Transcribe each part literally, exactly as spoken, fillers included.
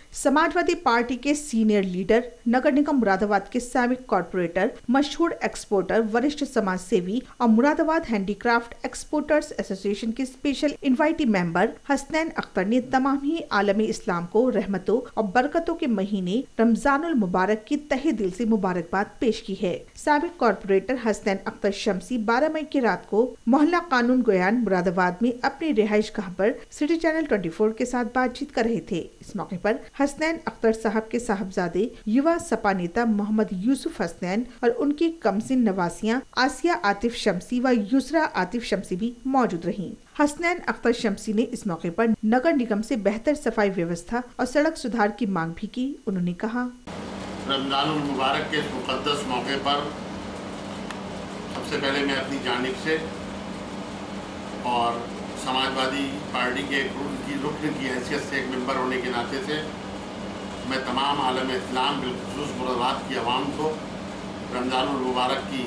Samajwadi Party के senior leader, नगर निगम मुरादाबाद के साबिक कॉर्पोरेटर, मशहूर एक्सपोर्टर, वरिष्ठ समाज सेवी और मुरादाबाद हैंडीक्राफ्ट एक्सपोर्टर्स एसोसिएशन के special invitee member Hasnain Akhtar ने तमाम ही आलम इस्लाम को रहमतों और बरकतों के महीने रमजानुल मुबारक की तहे दिल से मुबारकबाद पेश की है। साबिक कॉर्पोरेटर हसनैन अख्तर शमसी बारह मई की रात को मोहल्ला कानून गोयान मुरादाबाद में अपनी रिहाइश गाह पर सिटी चैनल चौबीस के साथ बातचीत कर रहे थे। इस मौके पर हसनैन अख्तर साहब के साहबजादे युवा सपा नेता मोहम्मद यूसुफ हसनैन और उनकी कमसिन नवासियां आसिया आतिफ शमसी व यूसरा आतिफ शमसी भी मौजूद रहीं। हसनैन अख्तर शमसी ने इस मौके पर नगर निगम से बेहतर सफाई व्यवस्था और सड़क सुधार की मांग भी की। उन्होंने कहा, रमजानुल मुबारक के मुक़द्दस मौके पर सबसे पहले मैं अपनी जानिब से और समाजवादी पार्टी के की रुकन की हैसियत से एक मेंबर होने के नाते से मैं तमाम आलम इस्लाम बिलखुसूस मुरादाबाद की आवाम को रमजानुल मुबारक की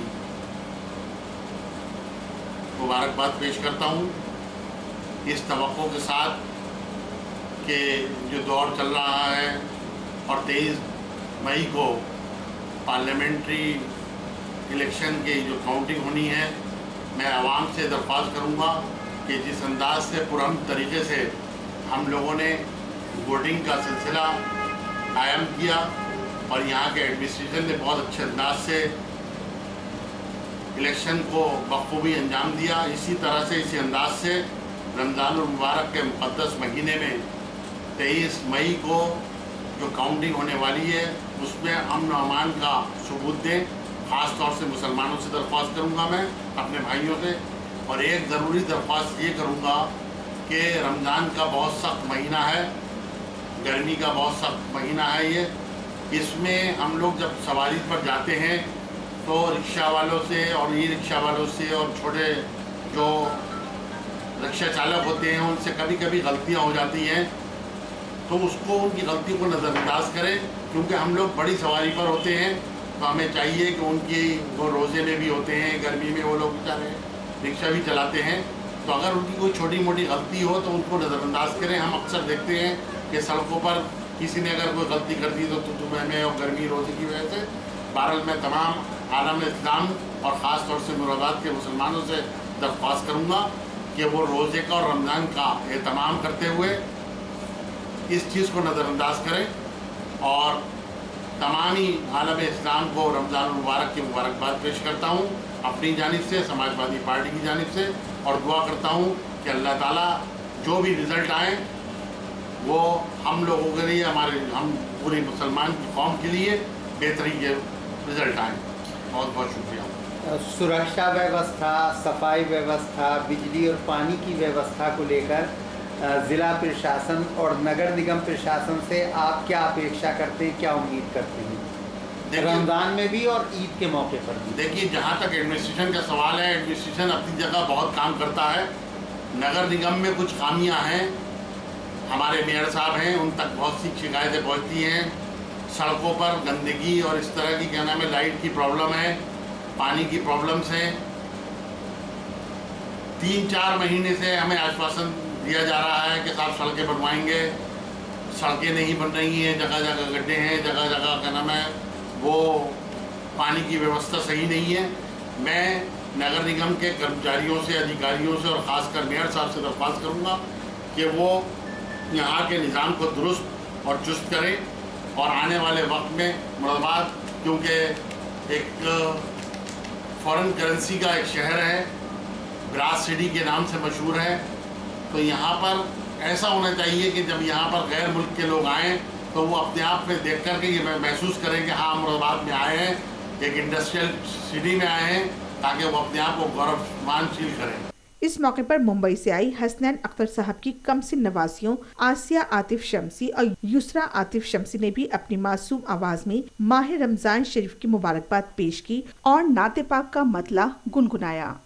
मुबारकबाद पेश करता हूँ, इस तवक्को के साथ कि जो दौर चल रहा है और तेईस मई को पार्लियामेंट्री इलेक्शन की जो काउंटिंग होनी है, मैं आवाम से दरख्वास्त करूँगा कि जिस अंदाज से पुरअमन तरीके से हम लोगों ने वोटिंग का सिलसिला कायम किया और यहाँ के एडमिनिस्ट्रेशन ने बहुत अच्छे अंदाज से इलेक्शन को बखूबी अंजाम दिया, इसी तरह से इसी अंदाज से रमजानुल मुबारक के मुक़द्दस महीने में तेईस मई को जो काउंटिंग होने वाली है उसमें अमन और अमान का सबूत दें। ख़ास तौर से मुसलमानों से दरख्वास्त करूँगा मैं अपने भाइयों से, और एक ज़रूरी दरख्वास्त ये करूँगा कि रमज़ान का बहुत सख्त महीना है, गर्मी का बहुत सख्त महीना है ये, इसमें हम लोग जब सवारी पर जाते हैं तो रिक्शा वालों से और ई रिक्शा वालों से और छोटे जो रिक्शा चालक होते हैं उनसे कभी कभी गलतियाँ हो जाती हैं, तो उसको उनकी गलती को नज़रअंदाज करें, क्योंकि हम लोग बड़ी सवारी पर होते हैं तो हमें चाहिए कि उनकी वो रोज़े में भी होते हैं, गर्मी में वो लोग बेचारे रिक्शा भी चलाते हैं, तो अगर उनकी कोई छोटी मोटी गलती हो तो उनको नज़रअंदाज करें। हम अक्सर देखते हैं कि सड़कों पर किसी ने अगर कोई गलती कर दी तो तुम्हें में और गर्मी रोज़े की वजह से। बहरहाल मैं तमाम आलम इस्लाम और ख़ास तौर से मुरादाबाद के मुसलमानों से दरख्वास्त करूँगा कि वो रोज़े का और रमज़ान का एहतमाम करते हुए इस चीज़ को नज़रअंदाज करें और तमाम ही आलम इस्लाम को रमज़ान मुबारक की मुबारकबाद पेश करता हूँ अपनी जानिब से, समाजवादी पार्टी की जानिब से, और दुआ करता हूँ कि अल्लाह ताला जो भी रिज़ल्ट आए वो हम लोगों के लिए, हमारे हम पूरी मुसलमान की कौम के लिए बेहतरीन के रिज़ल्ट आए। बहुत बहुत शुक्रिया। सुरक्षा व्यवस्था, सफाई व्यवस्था, बिजली और पानी की व्यवस्था को लेकर ज़िला प्रशासन और नगर निगम प्रशासन से आप क्या अपेक्षा करते हैं, क्या उम्मीद करते हैं रमज़ान में भी और ईद के मौके पर भी? देखिए, जहाँ तक एडमिनिस्ट्रेशन का सवाल है, एडमिनिस्ट्रेशन अपनी जगह बहुत काम करता है। नगर निगम में कुछ खामियाँ हैं, हमारे मेयर साहब हैं, उन तक बहुत सी शिकायतें पहुँचती हैं। सड़कों पर गंदगी और इस तरह की क्या नाम है, लाइट की प्रॉब्लम है, पानी की प्रॉब्लम्स हैं। तीन चार महीने से हमें आश्वासन दिया जा रहा है कि साहब सड़कें बनवाएंगे, सड़कें नहीं बन रही हैं, जगह जगह गड्ढे हैं, जगह जगह क्या नाम है वो पानी की व्यवस्था सही नहीं है। मैं नगर निगम के कर्मचारियों से, अधिकारियों से और ख़ासकर मेयर साहब से दरख्वास्त करूँगा कि वो यहाँ के निज़ाम को दुरुस्त और चुस्त करें और आने वाले वक्त में मुरादाबाद, क्योंकि एक फॉरेन करेंसी का एक शहर है, ग्रास सिटी के नाम से मशहूर है, तो यहाँ पर ऐसा होना चाहिए कि जब यहाँ पर गैर मुल्क के लोग आएँ तो वो अपने आप में देख कर के ये महसूस करें कि हाँ मुरादाबाद में आए हैं, एक इंडस्ट्रियल सिटी में आए हैं, ताकि वो अपने आप को गौरवमान फील करें। इस मौके पर मुंबई से आई हसनैन अख्तर साहब की कमसिन नवासियों आसिया आतिफ शमसी और यूसरा आतिफ शमसी ने भी अपनी मासूम आवाज में माह रमजान शरीफ की मुबारकबाद पेश की और नाते पाक का मतला गुनगुनाया।